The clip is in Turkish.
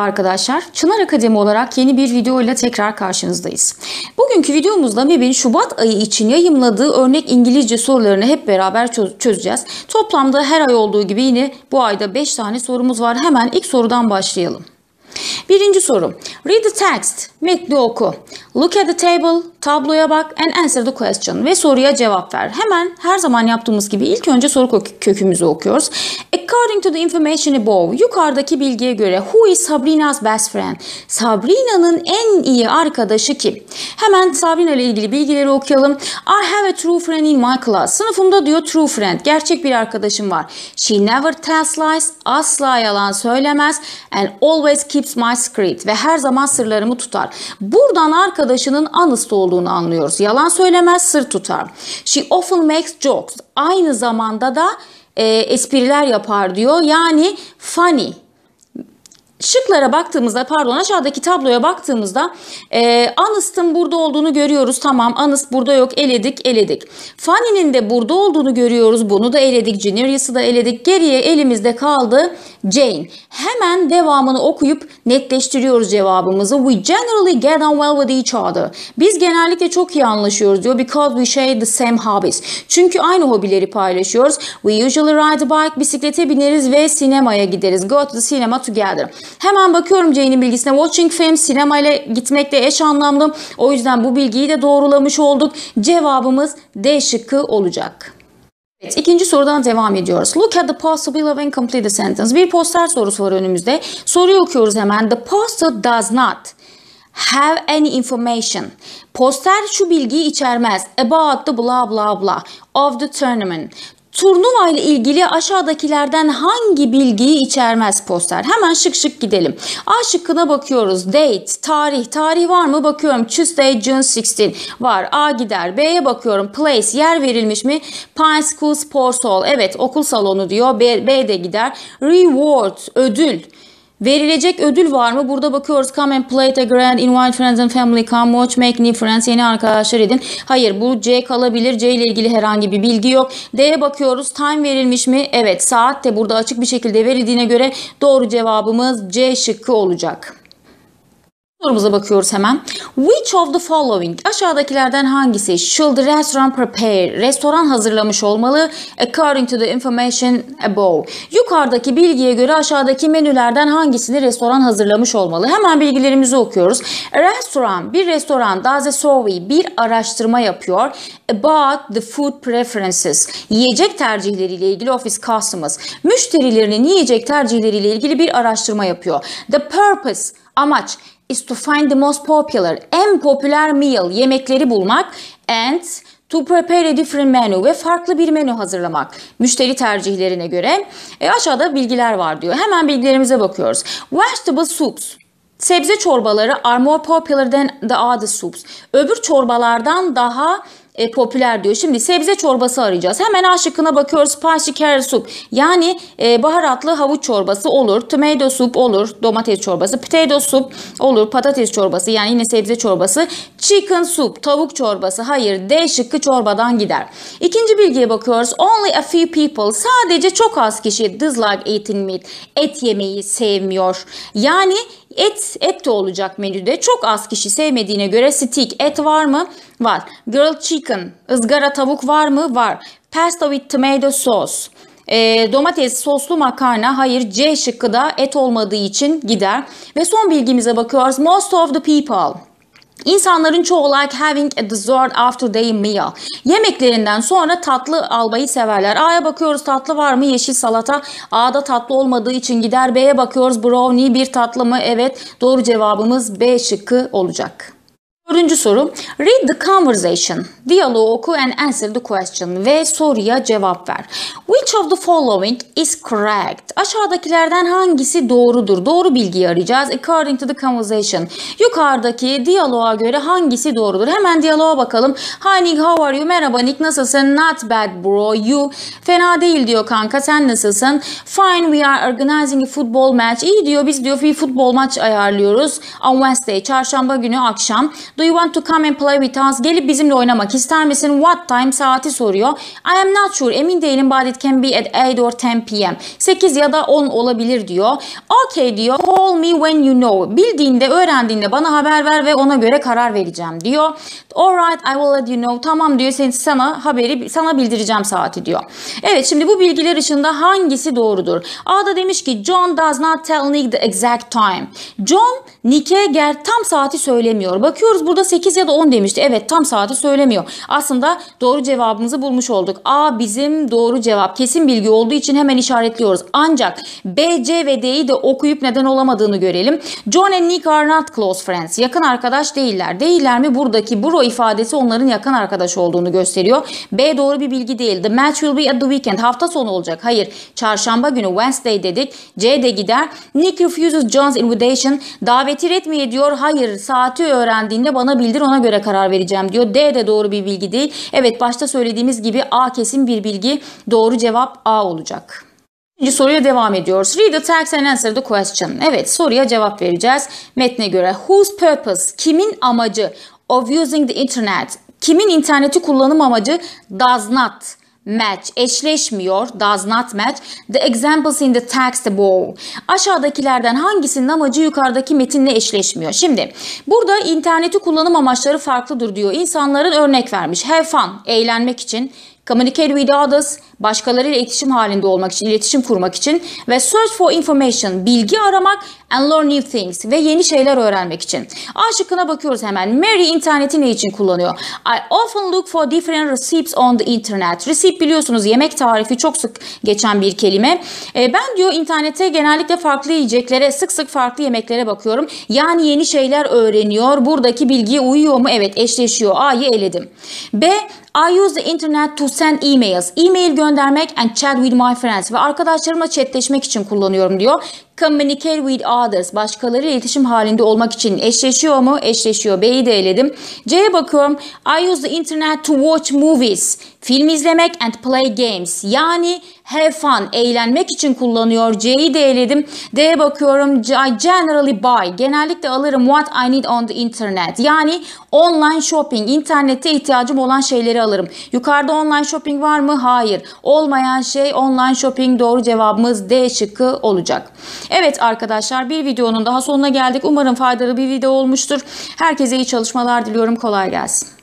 Arkadaşlar, Çınar Akademi olarak yeni bir video ile tekrar karşınızdayız. Bugünkü videomuzda MEB'in Şubat ayı için yayımladığı örnek İngilizce sorularını hep beraber çözeceğiz. Toplamda her ay olduğu gibi yine bu ayda 5 tane sorumuz var. Hemen ilk sorudan başlayalım. Birinci soru. Read the text. Metni oku. Look at the table. Tabloya bak and answer the question. Ve soruya cevap ver. Hemen her zaman yaptığımız gibi ilk önce soru kökümüzü okuyoruz. According to the information above. Yukarıdaki bilgiye göre who is Sabrina's best friend? Sabrina'nın en iyi arkadaşı kim? Hemen Sabrina ile ilgili bilgileri okuyalım. I have a true friend in my class. Sınıfımda diyor true friend. Gerçek bir arkadaşım var. She never tells lies. Asla yalan söylemez. And always keeps my secret. Ve her zaman sırlarımı tutar. Buradan arkadaşının honest olduğunu anlıyoruz. Yalan söylemez, sır tutar. She often makes jokes. Aynı zamanda da espriler yapar diyor. Yani funny. Şıklara baktığımızda, aşağıdaki tabloya baktığımızda honest'ın burada olduğunu görüyoruz. Tamam, honest burada yok. Eledik. Funny'nin de burada olduğunu görüyoruz. Bunu da eledik. Generous'ı da eledik. Geriye elimizde kaldı Jane. Hemen devamını okuyup netleştiriyoruz cevabımızı. We generally get on well with each other. Biz genellikle çok iyi anlaşıyoruz diyor. Because we share the same hobbies. Çünkü aynı hobileri paylaşıyoruz. We usually ride a bike. Bisiklete bineriz ve sinemaya gideriz. Go to the cinema together. Hemen bakıyorum Jane'in bilgisine. Watching film, sinemaya gitmekle eş anlamlı. O yüzden bu bilgiyi de doğrulamış olduk. Cevabımız D şıkkı olacak. Evet, ikinci sorudan devam ediyoruz. Look at the poster below and complete the sentence. Bir poster sorusu var önümüzde. Soruyu okuyoruz hemen. The poster does not have any information. Poster şu bilgiyi içermez. About the blah blah blah of the tournament. Turnuva ile ilgili aşağıdakilerden hangi bilgiyi içermez poster? Hemen şık şık gidelim. A şıkkına bakıyoruz. Date, tarih. Tarih var mı? Bakıyorum. Tuesday, June 16. Var. A gider. B'ye bakıyorum. Place, yer verilmiş mi? Pine School Sports Hall. Evet, okul salonu diyor. B de gider. Reward, ödül. Verilecek ödül var mı? Burada bakıyoruz. Come and play a grand, invite friends and family, come watch, make new friends, yeni arkadaşlar edin. Hayır, bu C kalabilir. C ile ilgili herhangi bir bilgi yok. D'ye bakıyoruz. Time verilmiş mi? Evet, saat de burada açık bir şekilde verildiğine göre doğru cevabımız C şıkkı olacak. Sorumuza bakıyoruz hemen. Which of the following? Aşağıdakilerden hangisi? Should the restaurant prepare? Restoran hazırlamış olmalı. According to the information above. Yukarıdaki bilgiye göre aşağıdaki menülerden hangisini restoran hazırlamış olmalı? Hemen bilgilerimizi okuyoruz. A restaurant, bir restoran, does a survey, bir araştırma yapıyor. About the food preferences. Yiyecek tercihleriyle ilgili office customers. Müşterilerinin yiyecek tercihleriyle ilgili bir araştırma yapıyor. The purpose, amaç is to find the most popular, en popüler meal, yemekleri bulmak, and to prepare a different menu, ve farklı bir menü hazırlamak müşteri tercihlerine göre. Aşağıda bilgiler var diyor. Hemen bilgilerimize bakıyoruz. Vegetable soups, sebze çorbaları are more popular than the other soups. Öbür çorbalardan daha popüler diyor. Şimdi sebze çorbası arayacağız. Hemen A şıkkına bakıyoruz. Spicy carrot soup. Yani baharatlı havuç çorbası olur. Tomato soup olur. Domates çorbası. Potato soup olur. Patates çorbası. Yani yine sebze çorbası. Chicken soup. Tavuk çorbası. Hayır. D şıkkı çorbadan gider. İkinci bilgiye bakıyoruz. Only a few people. Sadece çok az kişi dislike eating meat. Et yemeyi sevmiyor. Yani et de olacak menüde. Çok az kişi sevmediğine göre steak, et var mı? Var. Grilled chicken, ızgara tavuk var mı? Var. Pasta with tomato sauce. Domates soslu makarna. Hayır, C şıkkı da et olmadığı için gider. Ve son bilgimize bakıyoruz. Most of the people. İnsanların çoğu like having a dessert after their meal. Yemeklerinden sonra tatlı almayı severler. A'ya bakıyoruz, tatlı var mı? Yeşil salata. A'da tatlı olmadığı için gider. B'ye bakıyoruz, brownie, bir tatlı mı? Evet, doğru cevabımız B şıkkı olacak. Dördüncü soru. Read the conversation. Diyaloğu oku and answer the question. Ve soruya cevap ver. Which of the following is correct? Aşağıdakilerden hangisi doğrudur? Doğru bilgiyi arayacağız. According to the conversation. Yukarıdaki diyaloğa göre hangisi doğrudur? Hemen diyaloğa bakalım. Hi Nick, how are you? Merhaba Nick, nasılsın? Not bad bro. You? Fena değil diyor kanka. Sen nasılsın? Fine, we are organizing a football match. İyi diyor, biz diyor bir futbol maç ayarlıyoruz. On Wednesday, çarşamba günü akşam. Do you want to come and play with us? Gelip bizimle oynamak ister misin? What time? Saati soruyor. I am not sure. Emin değilim, but it can be at 8 or 10 p.m. 8 ya da 10 olabilir diyor. Okay diyor. Call me when you know. Bildiğinde, öğrendiğinde bana haber ver ve ona göre karar vereceğim diyor. Alright, I will let you know. Tamam diyor, sana bildireceğim saati diyor. Evet, şimdi bu bilgiler ışığında hangisi doğrudur? A'da demiş ki John does not tell Nick the exact time. John Nick'e tam saati söylemiyor. Bakıyoruz burada 8 ya da 10 demişti. Evet, tam saati söylemiyor. Aslında doğru cevabımızı bulmuş olduk. A bizim doğru cevap. Kesin bilgi olduğu için hemen işaretliyoruz. Ancak B, C ve D'yi de okuyup neden olamadığını görelim. John and Nick are not close friends. Yakın arkadaş değiller. Değiller mi? Buradaki bro ifadesi onların yakın arkadaş olduğunu gösteriyor. B doğru bir bilgi değil. The match will be at the weekend. Hafta sonu olacak. Hayır. Çarşamba günü, Wednesday dedik. C de gider. Nick refuses John's invitation. Daveti etmeye diyor. Hayır. Saati öğrendiğinde bana bildir, ona göre karar vereceğim diyor. D de doğru bir bilgi değil. Evet, başta söylediğimiz gibi A kesin bir bilgi. Doğru cevap A olacak. İkinci soruya devam ediyoruz. Read the text and answer the question. Evet, soruya cevap vereceğiz. Metne göre whose purpose, kimin amacı of using the internet, kimin interneti kullanım amacı does not match, eşleşmiyor, does not match the examples in the text above. Aşağıdakilerden hangisinin amacı yukarıdaki metinle eşleşmiyor? Şimdi burada interneti kullanım amaçları farklıdır diyor. İnsanların örnek vermiş. Have fun, eğlenmek için. Communicate with others, başkalarıyla iletişim halinde olmak için, iletişim kurmak için ve search for information, bilgi aramak and learn new things ve yeni şeyler öğrenmek için. A şıkkına bakıyoruz hemen. Mary interneti ne için kullanıyor? I often look for different recipes on the internet. Receipt biliyorsunuz yemek tarifi, çok sık geçen bir kelime. Ben diyor internette genellikle farklı yiyeceklere, sık sık farklı yemeklere bakıyorum. Yani yeni şeyler öğreniyor. Buradaki bilgiye uyuyor mu? Evet, eşleşiyor. A'yı eledim. B, I use the internet to send emails. E-mail göndermek and chat with my friends ve arkadaşlarımla chatleşmek için kullanıyorum diyor. Communicate with others. Başkalarıyla iletişim halinde olmak için eşleşiyor mu? Eşleşiyor. B'yi de eledim. C'ye bakıyorum. I use the internet to watch movies. Film izlemek and play games. Yani have fun, eğlenmek için kullanıyor. C'yi de eledim. D'ye bakıyorum. I generally buy. Genellikle alırım what I need on the internet. Yani online shopping. İnternette ihtiyacım olan şeyleri alırım. Yukarıda online shopping var mı? Hayır. Olmayan şey online shopping. Doğru cevabımız D şıkkı olacak. Evet arkadaşlar, bir videonun daha sonuna geldik. Umarım faydalı bir video olmuştur. Herkese iyi çalışmalar diliyorum. Kolay gelsin.